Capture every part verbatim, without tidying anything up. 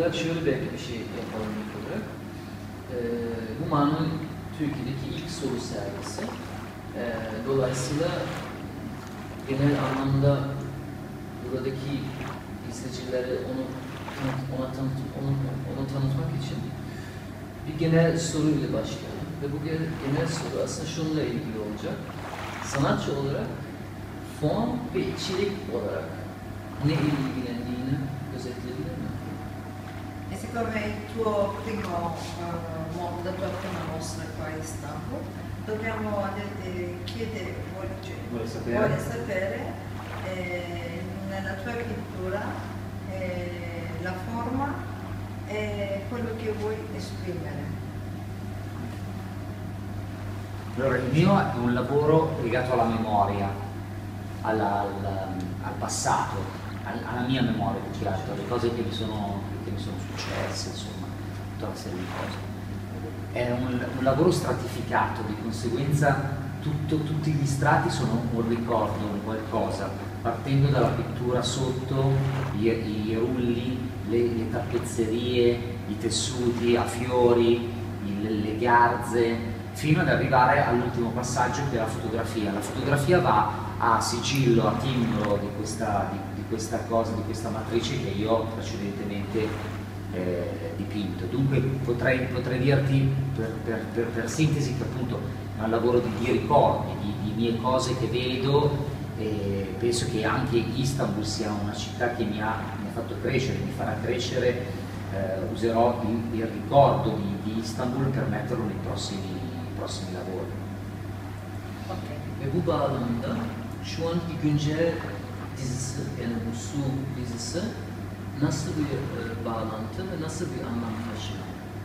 olarak şöyle belki bir şey yapalım ilk olarak. Ee, bu Manu'nun Türkiye'deki ilk soru sergisi. Ee, dolayısıyla genel anlamda buradaki izleyicilere onu ona tanıt, onu, onu tanıtmak için bir genel soru ile başlayalım. Ve bu genel soru aslında şununla ilgili olacak. Sanatçı olarak form ve içerik olarak ne ilgilendiğini özetleyebilir mi? E siccome è il tuo primo, uh, la tua prima mostra qua a Istanbul, dobbiamo eh, chiedere, vuole, cioè, vuole sapere, vuole sapere eh, nella tua pittura eh, la forma e quello che vuoi esprimere. Allora, il mio è un lavoro legato alla memoria, alla, al, al passato, al, alla mia memoria più che altro, alle cose che mi sono, che mi sono successe, insomma, tutta una serie di cose. È un, un lavoro stratificato, di conseguenza tutto, tutti gli strati sono un ricordo, un qualcosa, partendo dalla pittura sotto, i, i rulli, le, le tappezzerie, i tessuti a fiori, il, le garze, fino ad arrivare all'ultimo passaggio che è la fotografia. La fotografia va a sigillo, a timbro di questa, di, di questa cosa, di questa matrice che io ho precedentemente eh, dipinto. Dunque potrei, potrei dirti per, per, per, per sintesi che appunto è un lavoro di, di ricordi, di, di mie cose che vedo, e penso che anche Istanbul sia una città che mi ha, mi ha fatto crescere, mi farà crescere. Eh, userò il, il ricordo di, di Istanbul per metterlo nei prossimi prossimi lavori. Okay. Ve bu bağlamda şu anki güncel dizisi, yani bu Su dizisi nasıl bir e, bağlantı ve nasıl bir anlam taşıyor?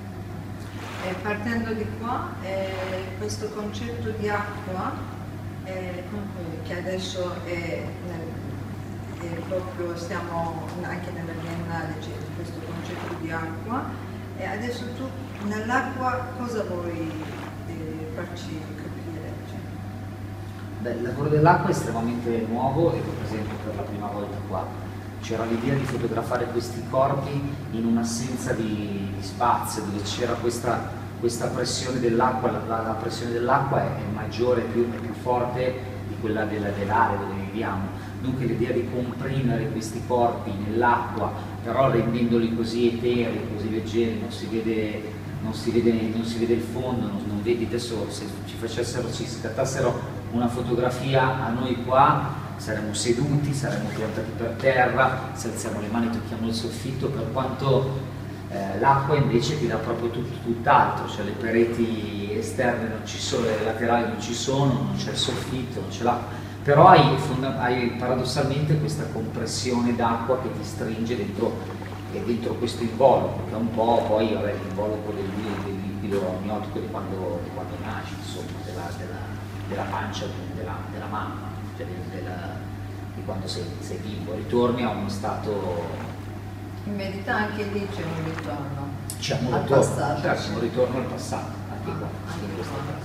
E partendo di qua, eh, questo concetto di acqua, eh, che adesso è, nel, è proprio, stiamo anche nella Biennale, c'è questo concetto di acqua, e adesso tu nell'acqua cosa vuoi farci capire? Cioè. Beh, il lavoro dell'acqua è estremamente nuovo e lo presento per la prima volta qua. C'era l'idea di fotografare questi corpi in un'assenza di, di spazio, dove c'era questa, questa pressione dell'acqua, la, la pressione dell'acqua è, è maggiore, più, è più forte di quella dell'area dove viviamo. Dunque l'idea di comprimere questi corpi nell'acqua, però rendendoli così eteri, così leggeri, non si vede Non si, vede, non si vede il fondo, non, non vedi. Adesso se ci facessero, ci scattassero una fotografia a noi qua, saremmo seduti, saremmo piantati per terra, se alziamo le mani tocchiamo il soffitto, per quanto eh, l'acqua invece ti dà proprio tutto, tutt'altro, cioè le pareti esterne non ci sono, le laterali non ci sono, non c'è il soffitto, non c'è l'acqua, però hai, hai paradossalmente questa compressione d'acqua che ti stringe dentro e dentro questo involucro, che è un po' poi vabbè, l'involucro del, del liquido amniotico di quando, di quando nasci, insomma, della, della, della pancia della, della mamma, cioè della, di quando sei, sei bimbo. Ritorni a uno stato... In verità anche lì c'è un ritorno. C'è un al ritorno, passato. C'è un ritorno al passato, anche Ah, qua, anche in questo qua. caso.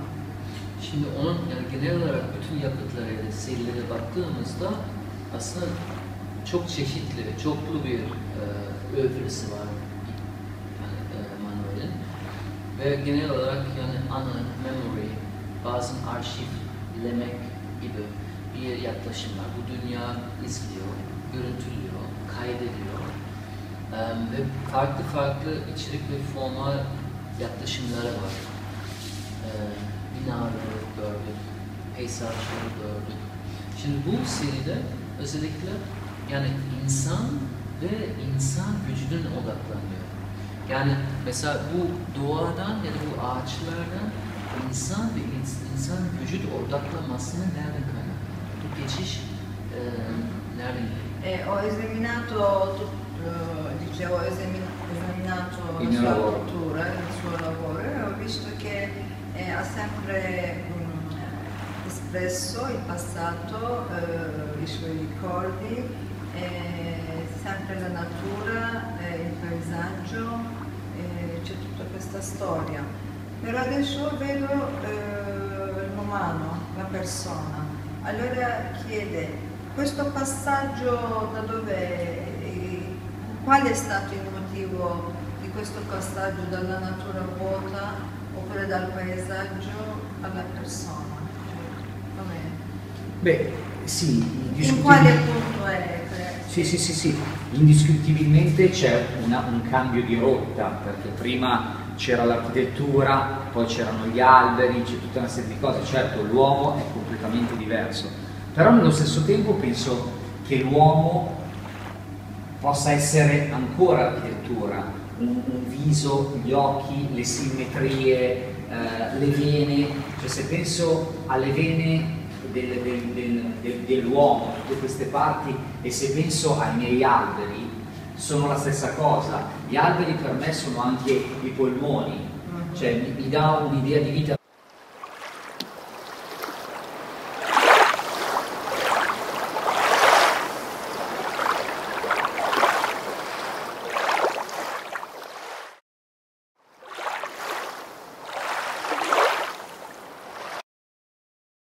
Şimdi onun yani genel olarak bütün yapıtlarıyla, serilere baktığımızda aslında çok çeşitli, çoklu bir e, öyküsü var yani, e, Manuel'in ve genel olarak yani anı, memory, bazen arşivlemek gibi bir yaklaşım var. Bu dünya izliyor, görüntülüyor, kaydediyor e, ve farklı farklı içerik ve formal yaklaşımları var. E, binaları gördük, peyzajları gördük. Şimdi bu seride özellikle yani insan ve insan vücuduna odaklanıyor. Yani mesela bu doğadan ya da bu ağaçlardan insan ve insan vücut odaklanmasının nereden kaynaklanıyor? Bu geçiş e, nereden geliyor? Eh, ho esaminato, tut- eh, dicevo, ho esamin- esaminato Il la mio sua lavoro. pittura, il suo lavoro, e ho visto che eh, ha sempre mm, espresso il passato, eh, i suoi ricordi, eh, sempre la natura, eh, il paesaggio, eh, c'è tutta questa storia. Però adesso vedo eh, l'umano, la persona. Allora chiede, questo passaggio da dove, eh, qual è stato il motivo evolutivo di questo passaggio dalla natura vuota oppure dal paesaggio alla persona? Com'è? Beh, sì, In quale punto è? Sì, sì, sì, sì, indiscutibilmente c'è una- un cambio di rotta, perché prima c'era l'architettura, poi c'erano gli alberi, c'è tutta una serie di cose. Certo, l'uomo è completamente diverso, però nello stesso tempo penso che l'uomo possa essere ancora architettura, un, un viso, gli occhi, le simmetrie, eh, le vene. Cioè, se penso alle vene del- del- del- del- dell'uomo, tutte queste parti, e se penso ai miei alberi, sono la stessa cosa. Gli alberi per me sono anche i polmoni, cioè mi, mi dà un'idea di vita.